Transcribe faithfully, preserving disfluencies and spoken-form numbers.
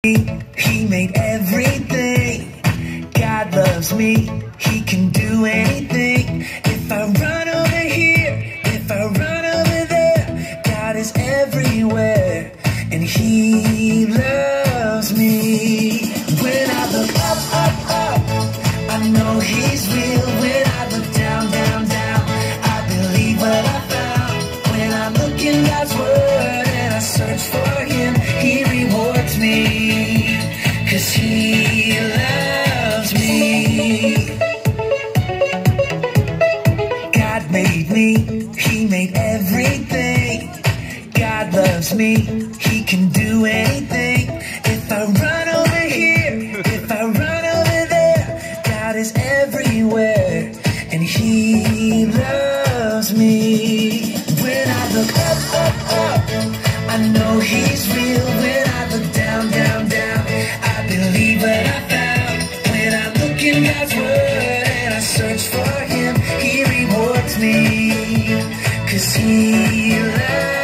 He made everything. God loves me. He can do anything. If I run over here, if I run over there, God is everywhere, and He loves me. When I look up, up, up, I know He's real. When I look down, down, down, I believe what I found. When I look in God's Word and I search for Him, He rewards me, 'cause He loves me. God made me, He made everything. God loves me, He can do anything. If I run over here, if I run over there, God is everywhere, and He loves me. When I look up, up, up, I know He's real. When I look down, down, down, I believe what I found. When I look in God's Word and I search for Him, He rewards me, 'cause He loves me.